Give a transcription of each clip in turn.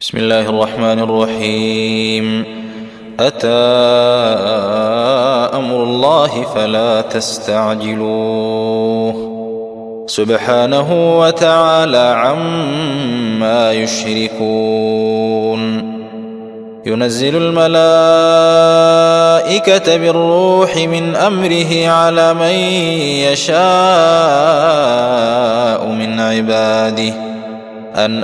بسم الله الرحمن الرحيم. أتى أمر الله فلا تستعجلوه سبحانه وتعالى عما يشركون. ينزل الملائكة بالروح من أمره على من يشاء من عباده أن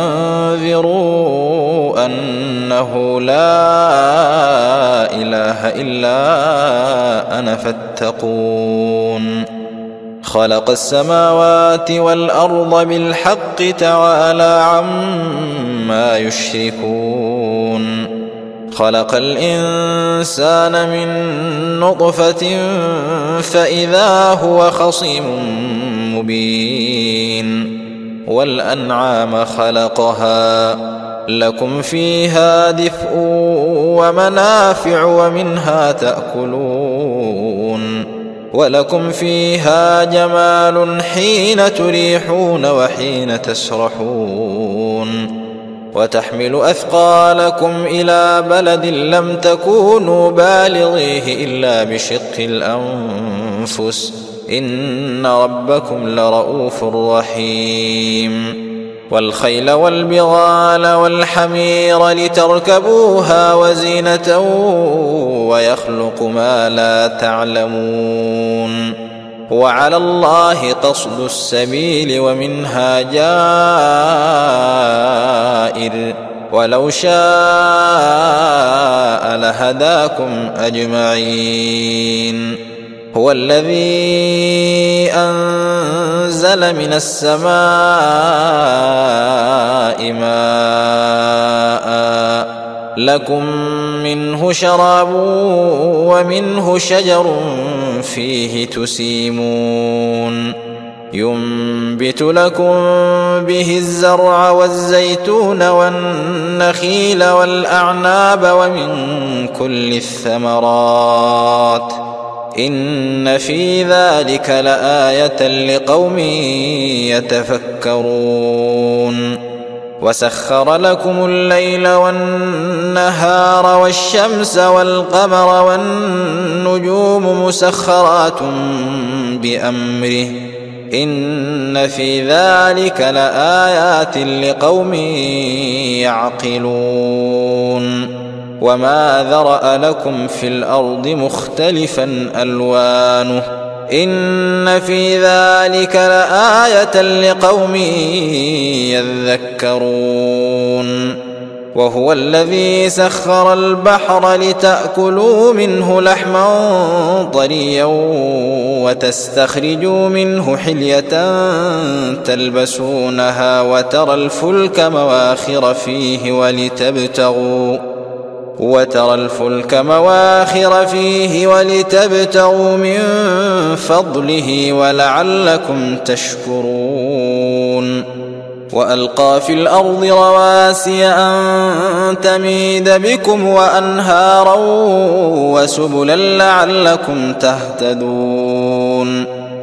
أنذروا أنه لا إله إلا أنا فاتقون. خلق السماوات والأرض بالحق تعالى عما يشركون. خلق الإنسان من نطفة فإذا هو خصيم مبين. والأنعام خلقها لكم فيها دفء ومنافع ومنها تأكلون ولكم فيها جمال حين تريحون وحين تسرحون. وتحمل أثقالكم إلى بلد لم تكونوا بالغيه إلا بشق الأنفس إن ربكم لرؤوف رحيم. والخيل والبغال والحمير لتركبوها وزينة ويخلق ما لا تعلمون. وعلى الله قصد السبيل ومنها جائر ولو شاء لهداكم أجمعين. هو الذي أنزل من السماء ماء لكم منه شراب ومنه شجر فيه تسيمون. ينبت لكم به الزرع والزيتون والنخيل والأعناب ومن كل الثمرات إن في ذلك لآية لقوم يتفكرون. وسخر لكم الليل والنهار والشمس والقمر والنجوم مسخرات بأمره إن في ذلك لآيات لقوم يعقلون. وما ذرأ لكم في الأرض مختلفا ألوانه إن في ذلك لآية لقوم يذكرون. وهو الذي سخر البحر لتأكلوا منه لحما طريا وتستخرجوا منه حلية تلبسونها وترى الفلك مواخر فيه ولتبتغوا من فضله ولعلكم تشكرون. وألقى في الأرض رواسي أن تميد بكم وأنهارا وسبلا لعلكم تهتدون.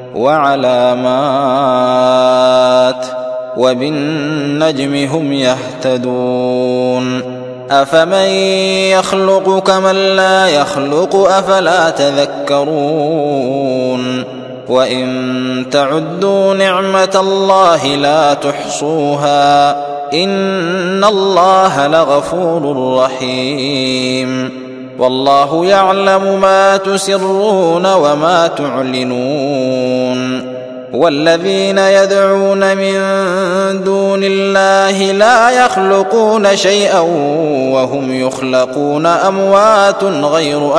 وعلامات وبالنجم هم يهتدون. أفمن يخلق كمن لا يخلق أفلا تذكرون. وإن تعدوا نعمة الله لا تحصوها إن الله لغفور رحيم. والله يعلم ما تسرون وما تعلنون. والذين يدعون من دون الله لا يخلقون شيئا وهم يخلقون أموات غير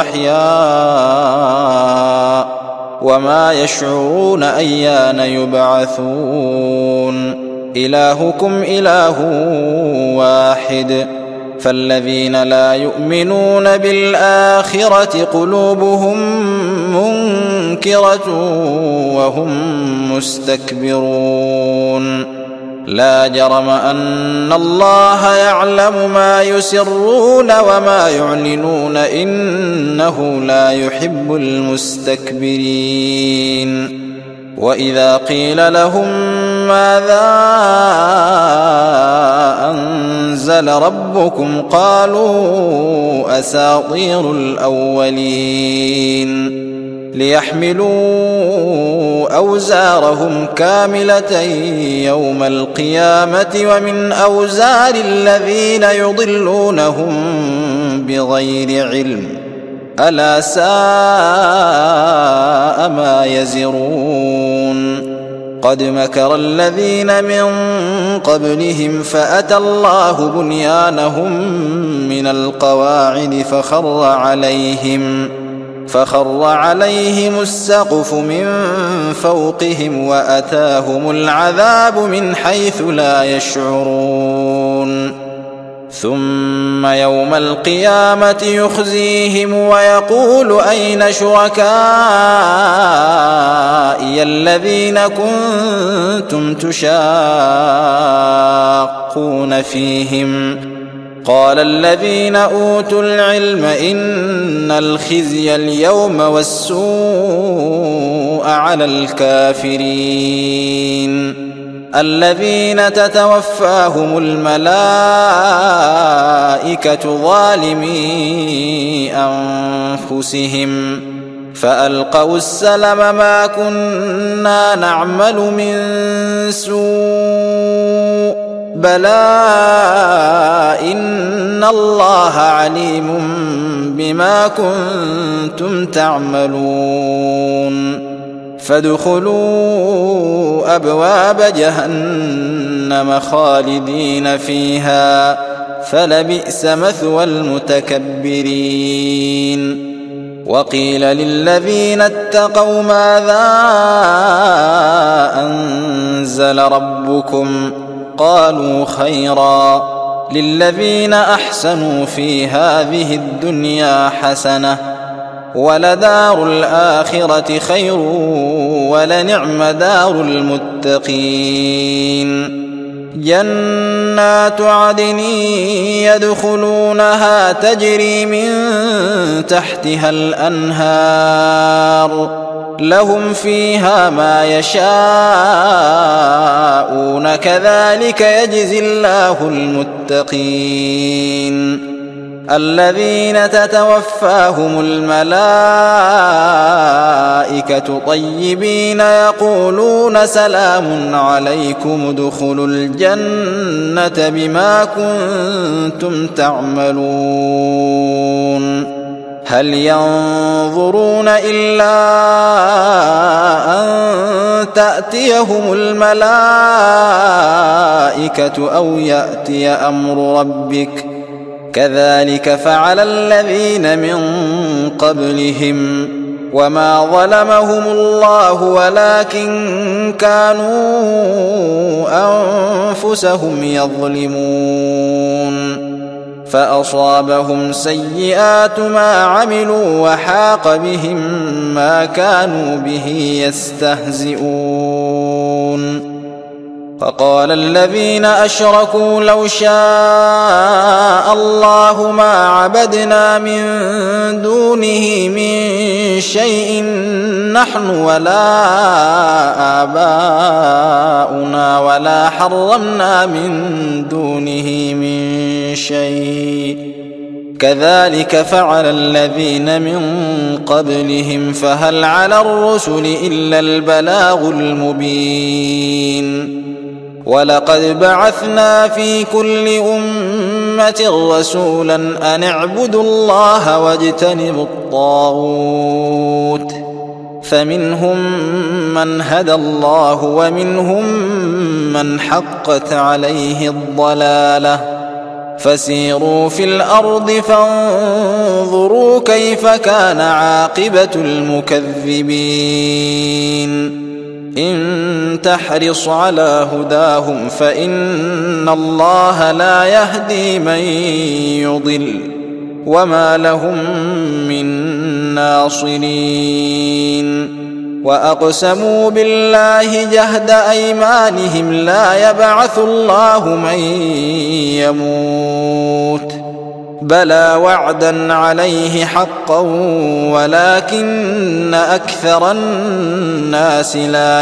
أحياء وما يشعرون أيان يبعثون. إلهكم إله واحد فالذين لا يؤمنون بالآخرة قلوبهم منكرة وهم مستكبرون. لا جرم أن الله يعلم ما يسرون وما يعلنون إنه لا يحب المستكبرين. وإذا قيل لهم ماذا أنزل ربكم قالوا أساطير الأولين ليحملوا أوزارهم كاملة يوم القيامة ومن أوزار الذين يضلونهم بغير علم ألا ساء ما يزرون قد مكر الذين من قبلهم فأتى الله بنيانهم من القواعد فخر عليهم السقف من فوقهم وأتاهم العذاب من حيث لا يشعرون ثم يوم القيامة يخزيهم ويقول أين شركائي الذين كنتم تشاقون فيهم قال الذين أوتوا العلم إن الخزي اليوم والسوء على الكافرين الذين تتوفاهم الملائكة ظالمي أنفسهم فألقوا السلم ما كنا نعمل من سوء بلى إن الله عليم بما كنتم تعملون فادخلوا أبواب جهنم خالدين فيها فلبئس مثوى المتكبرين وقيل للذين اتقوا ماذا أنزل ربكم قالوا خيرا للذين أحسنوا في هذه الدنيا حسنة ولدار الآخرة خير ولنعم دار المتقين جنات عدن يدخلونها تجري من تحتها الأنهار لهم فيها ما يشاءون كذلك يجزي الله المتقين الذين تتوفاهم الملائكة طيبين يقولون سلام عليكم ادخلوا الجنة بما كنتم تعملون هل ينظرون إلا أن تأتيهم الملائكة أو يأتي أمر ربك كذلك فعل الذين من قبلهم وما ظلمهم الله ولكن كانوا أنفسهم يظلمون فأصابهم سيئات ما عملوا وحاق بهم ما كانوا به يستهزئون فقال الذين أشركوا لو شاء الله ما عبدنا من دونه من شيء نحن ولا آباؤنا ولا حرمنا من دونه من شيء كذلك فعل الذين من قبلهم فهل على الرسل إلا البلاغ المبين ولقد بعثنا في كل أمة رسولا أن اعبدوا الله واجتنبوا الطاغوت فمنهم من هدى الله ومنهم من حقت عليه الضلالة فسيروا في الأرض فانظروا كيف كان عاقبة المكذبين إن تحرص على هداهم فإن الله لا يهدي من يضل وما لهم من ناصرين وأقسموا بالله جهد أيمانهم لا يبعث الله من يموت بلى وعدا عليه حقا ولكن أكثر الناس لا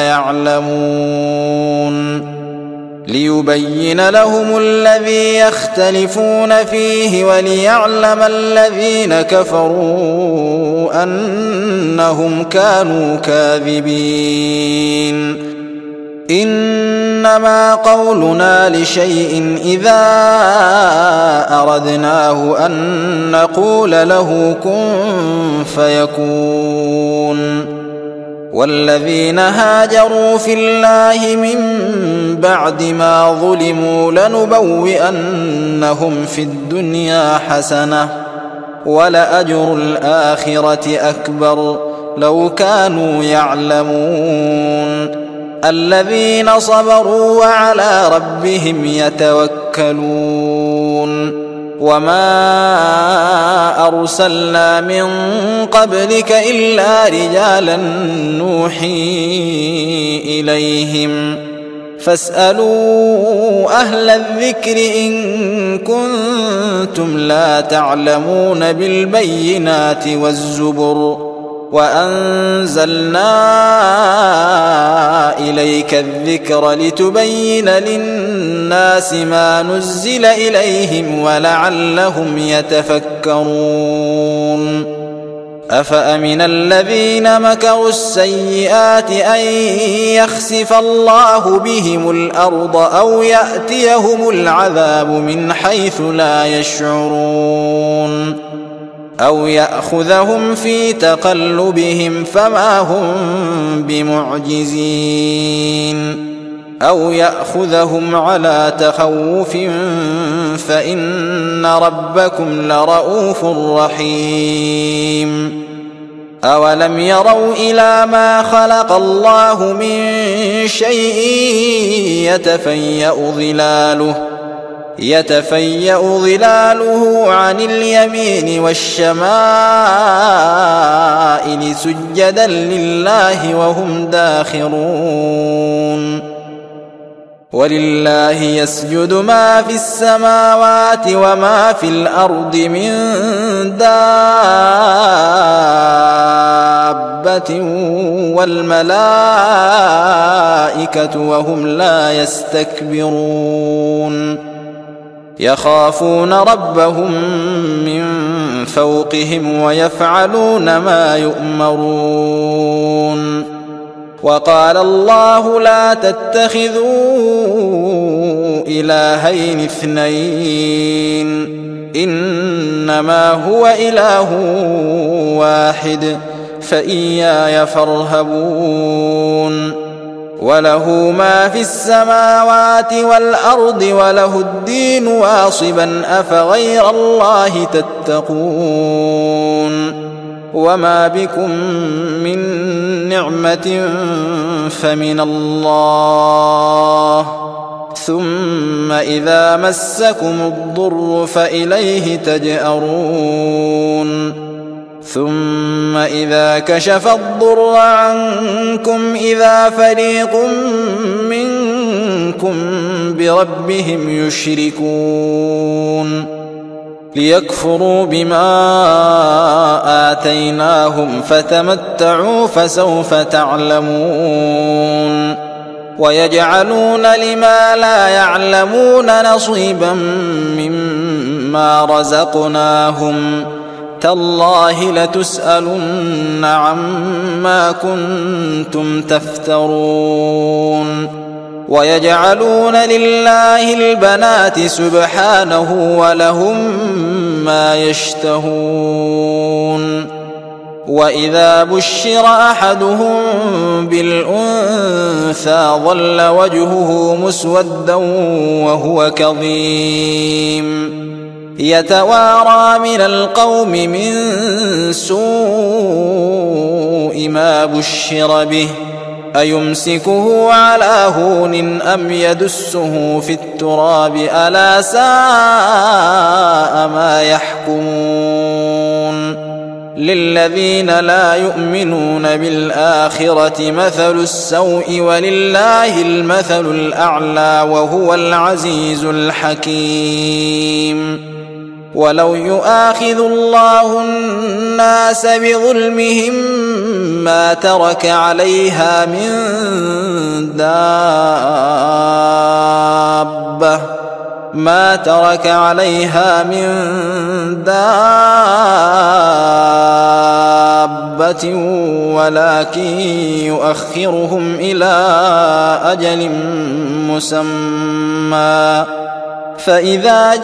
يعلمون ليبين لهم الذي يختلفون فيه وليعلم الذين كفروا أنهم كانوا كاذبين إنما قولنا لشيء إذا أردناه أن نقول له كن فيكون والذين هاجروا في الله من بعد ما ظلموا لنبوئنهم في الدنيا حسنة ولأجر الآخرة أكبر لو كانوا يعلمون الذين صبروا وعلى ربهم يتوكلون وما أرسلنا من قبلك إلا رجالا نوحي إليهم فاسألوا أهل الذكر إن كنتم لا تعلمون بالبينات والزبر وأنزلنا إليك الذكر لتبين للناس ما نزل إليهم ولعلهم يتفكرون أفأمن الذين مكروا السيئات أن يخسف الله بهم الأرض أو يأتيهم العذاب من حيث لا يشعرون أو يأخذهم في تقلبهم فما هم بمعجزين أو يأخذهم على تخوف فإن ربكم لرؤوف رحيم أولم يروا إلى ما خلق الله من شيء يتفيأ ظلاله عن اليمين والشمائل سجدا لله وهم داخرون ولله يسجد ما في السماوات وما في الأرض من دابة والملائكة وهم لا يستكبرون يخافون ربهم من فوقهم ويفعلون ما يؤمرون وقال الله لا تتخذوا إلهين اثنين إنما هو إله واحد فإياي فارهبون وله ما في السماوات والأرض وله الدين واصبا أفغير الله تتقون وما بكم من نعمة فمن الله ثم إذا مسكم الضر فإليه تجأرون ثم إذا كشف الضر عنكم إذا فريق منكم بربهم يشركون ليكفروا بما آتيناهم فتمتعوا فسوف تعلمون ويجعلون لما لا يعلمون نصيبا مما رزقناهم تالله لتسألن عما كنتم تفترون ويجعلون لله البنات سبحانه ولهم ما يشتهون وإذا بشر أحدهم بالأنثى ظل وجهه مسودا وهو كظيم يتوارى من القوم من سوء ما بشر به أيمسكه على هون أم يدسه في التراب ألا ساء ما يحكمون للذين لا يؤمنون بالآخرة مثل السوء ولله المثل الأعلى وهو العزيز الحكيم ولو يؤاخذ الله الناس بظلمهم ما ترك عليها من دابة ولكن يؤخرهم إلى أجل مسمى فإذا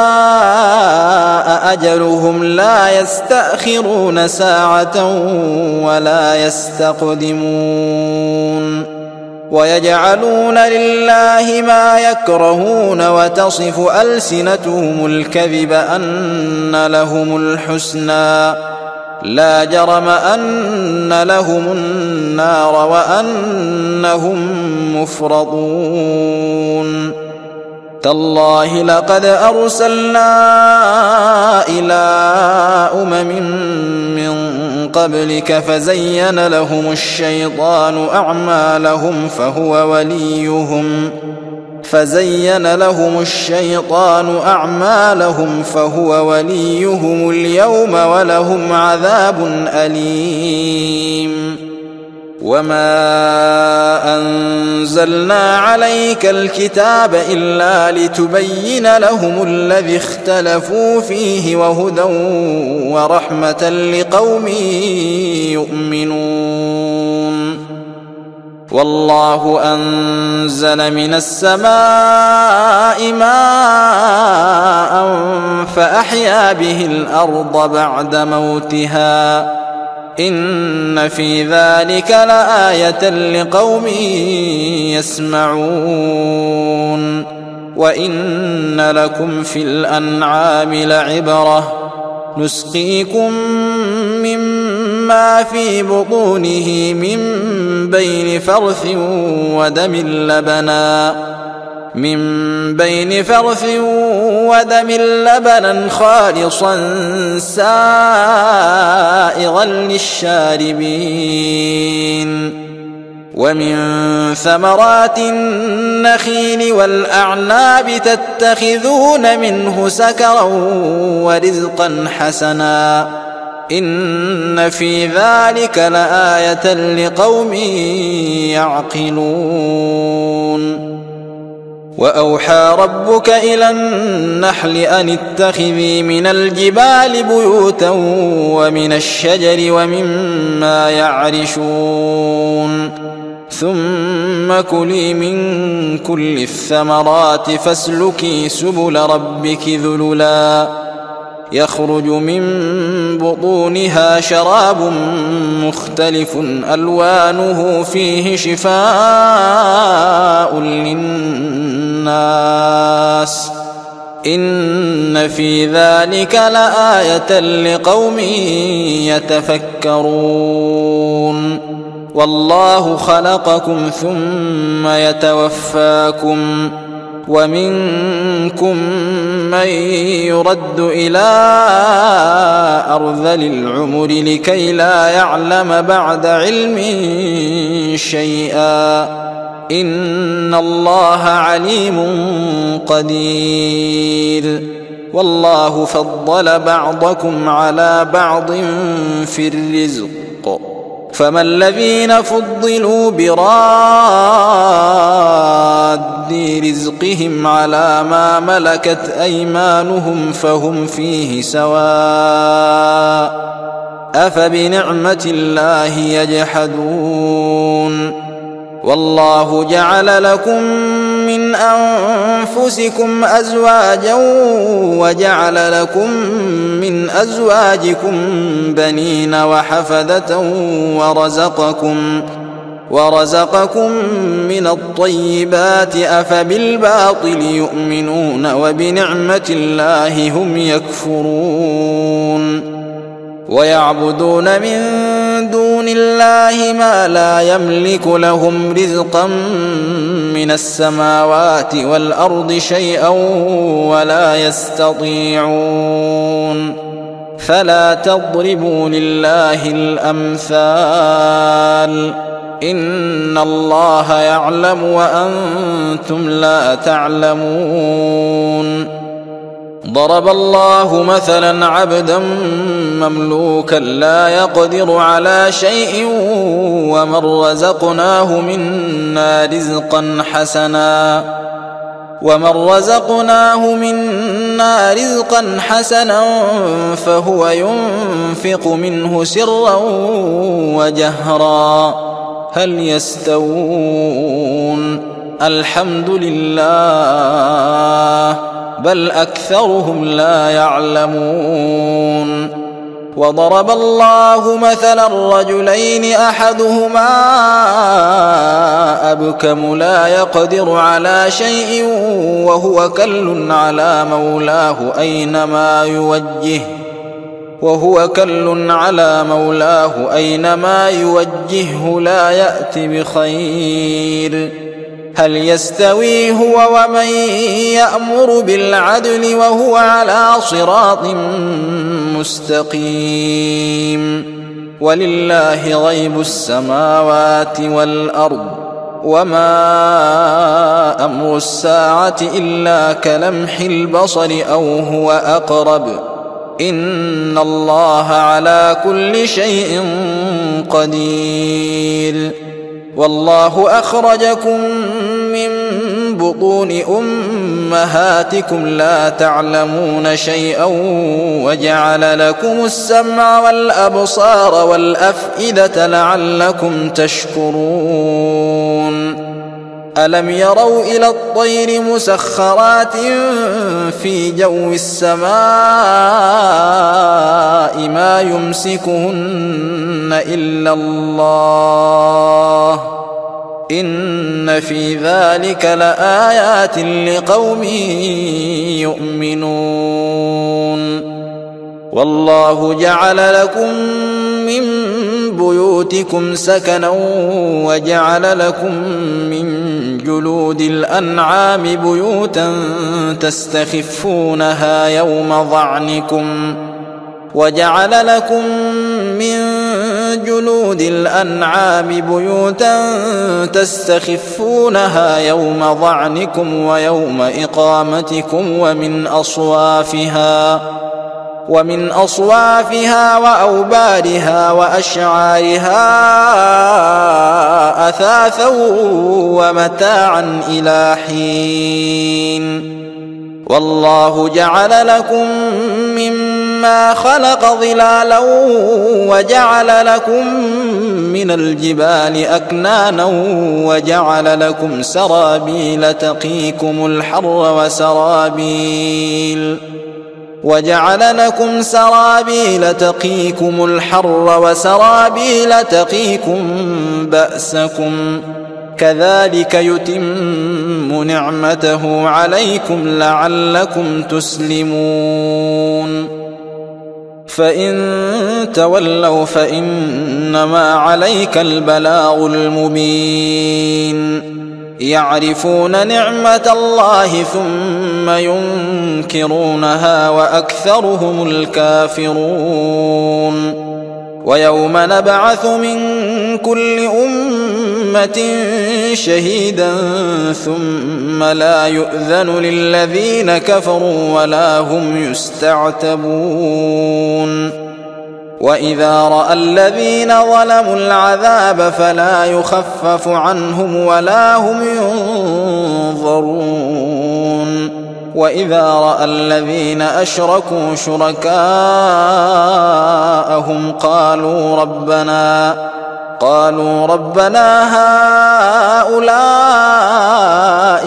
جاء أجلهم لا يستأخرون ساعة ولا يستقدمون ويجعلون لله ما يكرهون وتصف ألسنتهم الكذب أن لهم الحسنى لا جرم أن لهم النار وأنهم مفرطون تالله لقد أرسلنا إلى من قبلك فزين لهم الشيطان أعمالهم فهو وليهم اليوم ولهم عذاب أليم وما أنزلنا عليك الكتاب إلا لتبين لهم الذي اختلفوا فيه وهدى ورحمة لقوم يؤمنون والله أنزل من السماء ماء فأحيا به الأرض بعد موتها إن في ذلك لآية لقوم يسمعون وإن لكم في الأنعام لعبرة نسقيكم مما في بطونه من بين فرث ودم لبنا خالصا سائغا للشاربين ومن ثمرات النخيل والأعناب تتخذون منه سكرا ورزقا حسنا إن في ذلك لآية لقوم يعقلون وأوحى ربك إلى النحل أن اتخذي من الجبال بيوتا ومن الشجر ومما يعرشون ثم كلي من كل الثمرات فاسلكي سبل ربك ذللا يخرج من بطونها شراب مختلف ألوانه فيه شفاء للناس إن في ذلك لآية لقوم يتفكرون والله خلقكم ثم يتوفاكم ومنكم من يرد إلى أرذل العمر لكي لا يعلم بعد علم شيئا إن الله عليم قدير والله فضل بعضكم على بعض في الرزق فما الذين فضلوا براد رزقهم على ما ملكت أيمانهم فهم فيه سواء أفبنعمة الله يجحدون والله جعل لكم من أنفسكم أزواجا وجعل لكم من أزواجكم بنين وحفدة ورزقكم من الطيبات أفبالباطل يؤمنون وبنعمة الله هم يكفرون ويعبدون من دون الله ما لا يملك لهم رزقا من السماوات والأرض شيئا ولا يستطيعون فلا تضربوا لله الأمثال إن الله يعلم وأنتم لا تعلمون ضرب الله مثلا عبدا مملوكا لا يقدر على شيء ومن رزقناه منا رزقا حسنا فهو ينفق منه سرا وجهرا هل يستوون الحمد لله بل أكثرهم لا يعلمون وضرب الله مثلا رجلين أحدهما أبكم لا يقدر على شيء وهو كل على مولاه أينما يوجهه لا يأت بخير هل يستوي هو ومن يأمر بالعدل وهو على صراط مستقيم ولله غيب السماوات والأرض وما أمر الساعة إلا كلمح البصر أو هو أقرب إن الله على كل شيء قدير والله أخرجكم من بطون أمهاتكم لا تعلمون شيئا وجعل لكم السمع والأبصار والأفئدة لعلكم تشكرون ألم يروا إلى الطير مسخرات في جو السماء ما يمسكهن إلا الله إن في ذلك لآيات لقوم يؤمنون والله جعل لكم من بيوتكم سكنا وجعل لكم من جلود الأنعام بيوتا تستخفونها يوم ظعنكم ويوم إقامتكم ومن أصوافها وأوبارها وأشعارها أثاثا ومتاعا إلى حين والله جعل لكم مما خلق ظلالا وجعل لكم من الجبال أكنانا وجعل لكم سرابيل تقيكم الحر وسرابيل تقيكم بأسكم كذلك يتم نعمته عليكم لعلكم تسلمون فإن تولوا فإنما عليك البلاغ المبين يعرفون نعمة الله ثم ينكرونها وأكثرهم الكافرون ويوم نبعث من كل أمة شهيدا ثم لا يؤذن للذين كفروا ولا هم يستعتبون وإذا رأى الذين ظلموا العذاب فلا يخفف عنهم ولا هم ينظرون وإذا رأى الذين أشركوا شركاءهم قالوا ربنا هؤلاء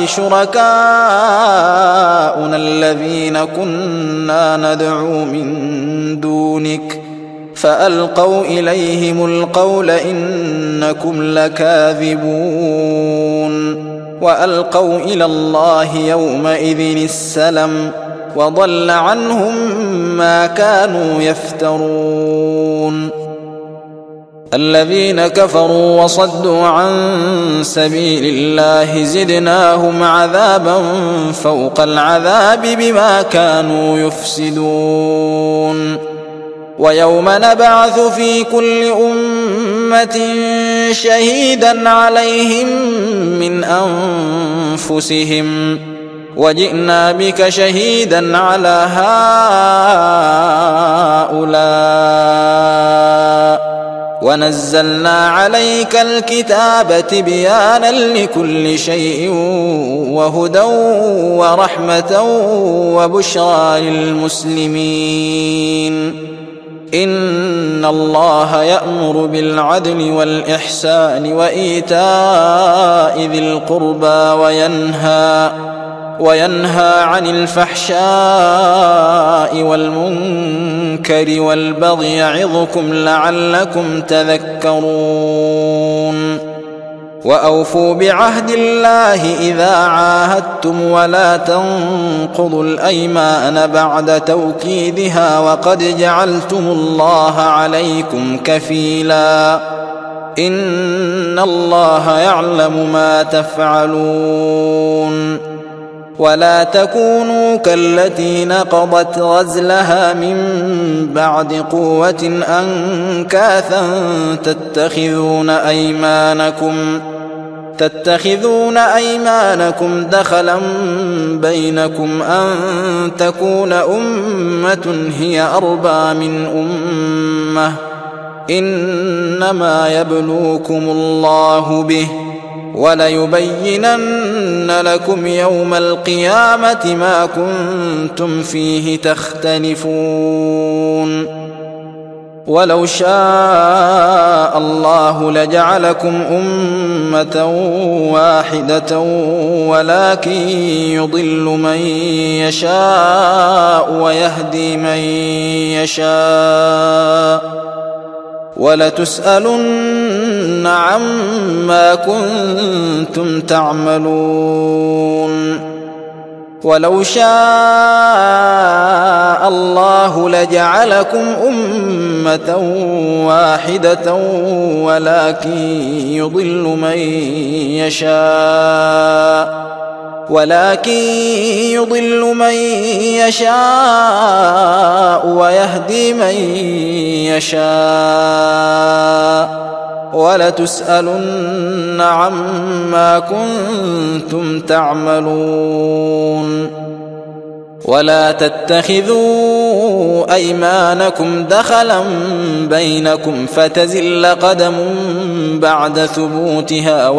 شركاؤنا الذين كنا ندعو من دونك فألقوا إليهم القول إنكم لكاذبون وألقوا إلى الله يومئذ السلم وضل عنهم ما كانوا يفترون الذين كفروا وصدوا عن سبيل الله زدناهم عذابا فوق العذاب بما كانوا يفسدون ويوم نبعث في كل أمة شهيدا عليهم من أنفسهم وجئنا بك شهيدا على هؤلاء ونزلنا عليك الكتاب تبيانا لكل شيء وهدى ورحمة وبشرى للمسلمين. إن الله يأمر بالعدل والإحسان وإيتاء ذي القربى وينهى عن الفحشاء والمنكر والبغي يعظكم لعلكم تذكرون. وأوفوا بعهد الله إذا عاهدتم ولا تنقضوا الأيمان بعد توكيدها وقد جعلتم الله عليكم كفيلا إن الله يعلم ما تفعلون. ولا تكونوا كالتي نقضت غزلها من بعد قوة أنكاثا تتخذون أيمانكم دخلا بينكم أن تكون أمة هي أربى من أمة إنما يبلوكم الله به وليبينن لكم يوم القيامة ما كنتم فيه تختلفون. ولو شاء الله لجعلكم أمة واحدة ولكن يضل من يشاء ويهدي من يشاء ولتسألن عما كنتم تعملون. ولو شاء الله لجعلكم أمة واحدة ولكن يضل من يشاء ويهدي من يشاء ولتسألن عما كنتم تعملون. ولا تتخذوا أيمانكم دخلا بينكم فتزل قدم بعد ثبوتها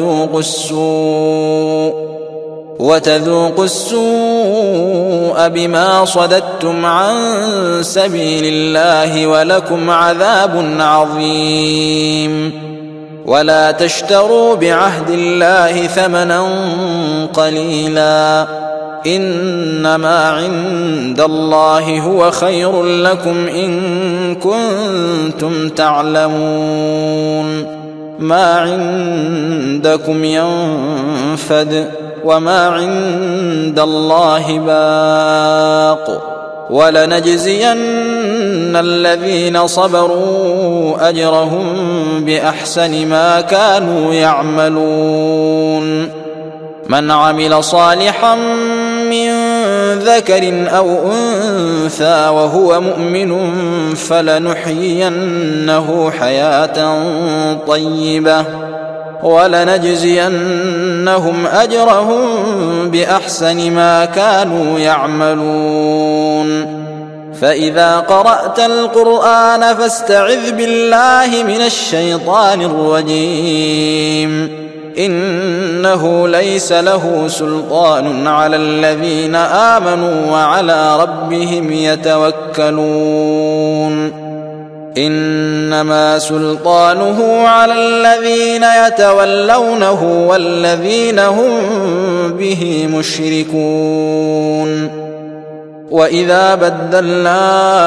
وتذوقوا السوء بما صددتم عن سبيل الله ولكم عذاب عظيم. ولا تشتروا بعهد الله ثمنا قليلا إنما عند الله هو خير لكم إن كنتم تعلمون. ما عندكم ينفد وما عند الله باق ولنجزين الذين صبروا أجرهم بأحسن ما كانوا يعملون. من عمل صالحا من ذكر أو أنثى وهو مؤمن فلنحيينه حياة طيبة ولنجزينهم أجرهم بأحسن ما كانوا يعملون. فإذا قرأت القرآن فاستعذ بالله من الشيطان الرجيم إنه ليس له سلطان على الذين آمنوا وعلى ربهم يتوكلون. إنما سلطانه على الذين يتولونه والذين هم به مشركون. وإذا بدلنا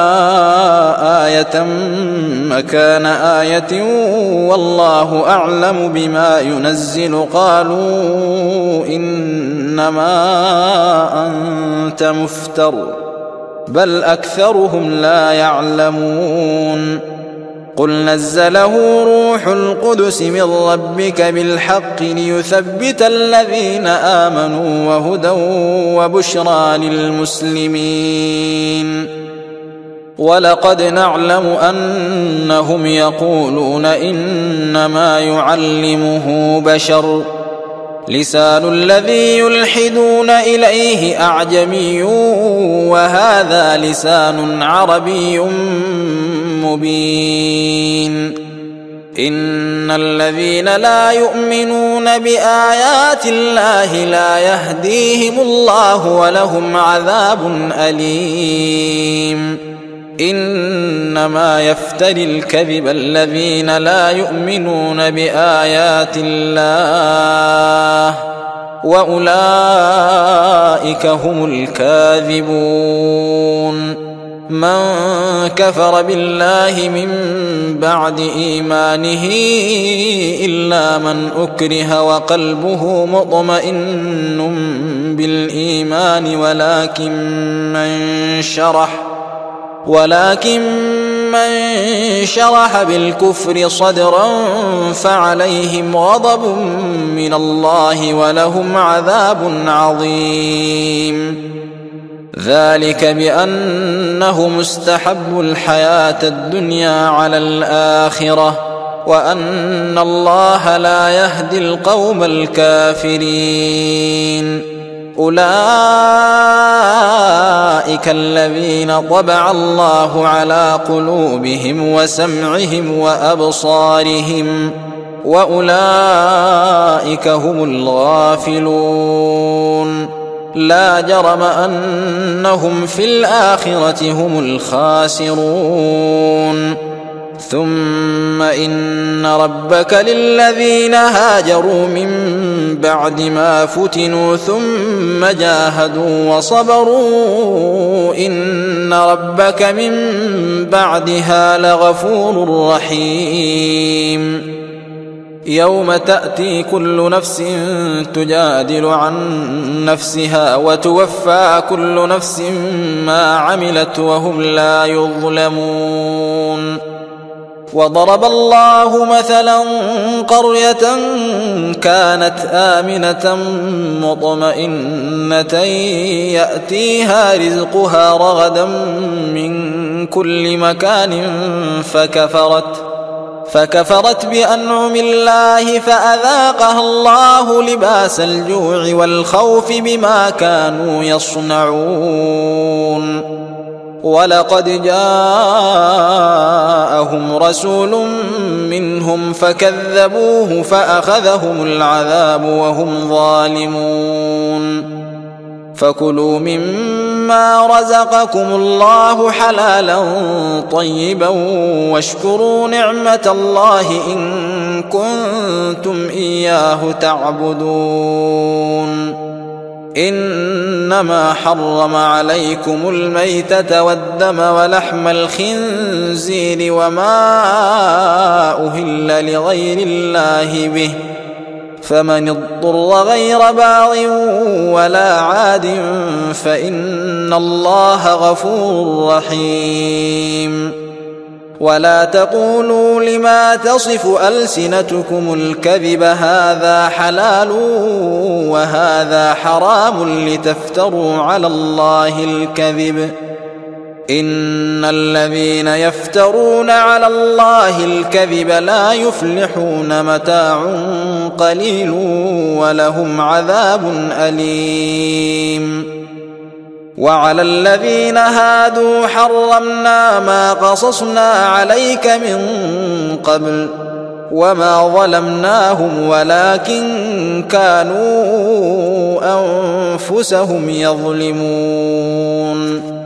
آية مكان آية والله أعلم بما ينزل قالوا إنما أنت مفتر بل أكثرهم لا يعلمون. قل نزله روح القدس من ربك بالحق ليثبت الذين آمنوا وهدى وبشرى للمسلمين. ولقد نعلم أنهم يقولون إنما يعلمه بشر لسان الذي يلحدون إليه أعجمي وهذا لسان عربي مبين إن الذين لا يؤمنون بآيات الله لا يهديهم الله ولهم عذاب أليم إنما يفتري الكذب الذين لا يؤمنون بآيات الله وأولئك هم الكاذبون من كفر بالله من بعد إيمانه إلا من أكره وقلبه مطمئن بالإيمان ولكن من شرح بالكفر صدرا فعليهم غضب من الله ولهم عذاب عظيم ذلك بأنهم استحبوا الحياة الدنيا على الآخرة وأن الله لا يهدي القوم الكافرين أولئك الذين طبع الله على قلوبهم وسمعهم وأبصارهم وأولئك هم الغافلون لا جرم أنهم في الآخرة هم الخاسرون ثم إن ربك للذين هاجروا من بعد ما فتنوا ثم جاهدوا وصبروا إن ربك من بعدها لغفور رحيم يوم تأتي كل نفس تجادل عن نفسها وتوفى كل نفس ما عملت وهم لا يظلمون وضرب الله مثلا قرية كانت آمنة مطمئنة يأتيها رزقها رغدا من كل مكان فكفرت بأنعم الله فأذاقها الله لباس الجوع والخوف بما كانوا يصنعون ولقد جاءهم رسول منهم فكذبوه فأخذهم العذاب وهم ظالمون فكلوا مما رزقكم الله حلالا طيبا واشكروا نعمة الله إن كنتم إياه تعبدون إنما حرم عليكم الميتة والدم ولحم الخنزير وما أهل لغير الله به فمن اضطر غير باغ ولا عاد فإن الله غفور رحيم ولا تقولوا لما تصف ألسنتكم الكذب هذا حلال وهذا حرام لتفتروا على الله الكذب إن الذين يفترون على الله الكذب لا يفلحون متاع قليل ولهم عذاب أليم وعلى الذين هادوا حرمنا ما قصصنا عليك من قبل وما ظلمناهم ولكن كانوا أنفسهم يظلمون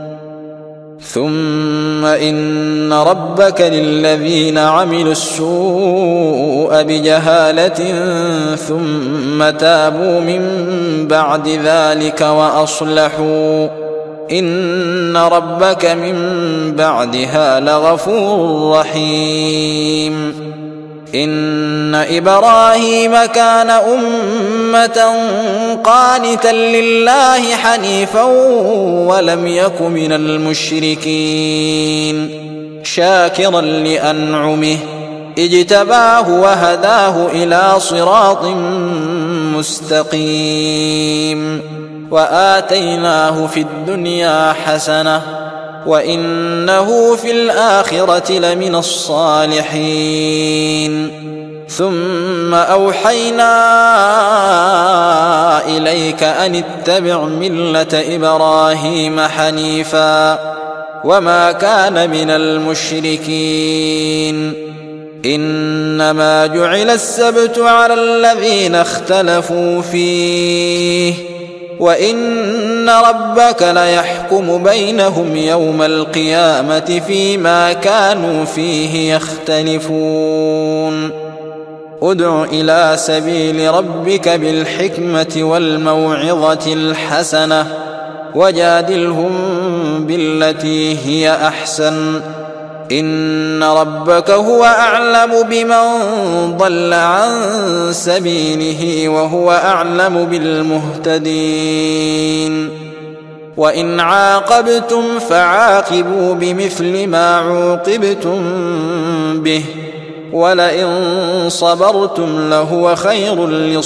ثم إن ربك للذين عملوا السوء بجهالة ثم تابوا من بعد ذلك وأصلحوا إن ربك من بعدها لغفور رحيم إن إبراهيم كان أمة قانتا لله حنيفا ولم يك من المشركين شاكرا لأنعمه اجتباه وهداه إلى صراط مستقيم وآتيناه في الدنيا حسنة وإنه في الآخرة لمن الصالحين ثم أوحينا إليك أن اتبع ملة إبراهيم حنيفا وما كان من المشركين إنما جعل السبت على الذين اختلفوا فيه وإن ربك ليحكم بينهم يوم القيامة فيما كانوا فيه يختلفون ادع إلى سبيل ربك بالحكمة والموعظة الحسنة وجادلهم بالتي هي أحسن إن ربك هو أعلم بمن ضل عن سبيله وهو أعلم بالمهتدين وإن عاقبتم فعاقبوا بمثل ما عوقبتم به ولئن صبرتم لهو خير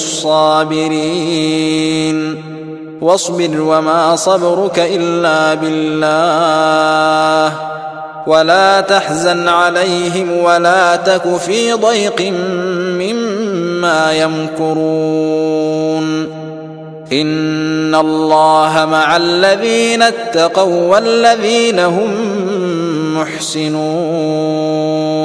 للصابرين واصبر وما صبرك إلا بالله ولا تحزن عليهم ولا تك في ضيق مما يمكرون إن الله مع الذين اتقوا والذين هم محسنون